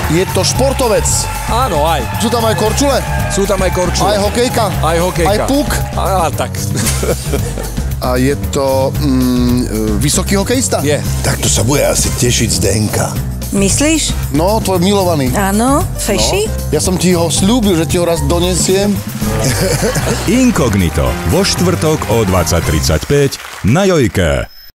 Je to športovec. Áno, aj. Sú tam aj korčule? Sú tam aj korčule. Aj hokejka? Aj hokejka. Aj puk? Tak. A je to vysoký hokejista? Je. Tak to sa bude asi tešiť Zdenka. Myslíš? No, tvoj milovaný. Áno, Feši? No, ja som ti ho sľúbil, že ti ho raz donesiem. Inkognito vo štvrtok o 20:35 na Jojke.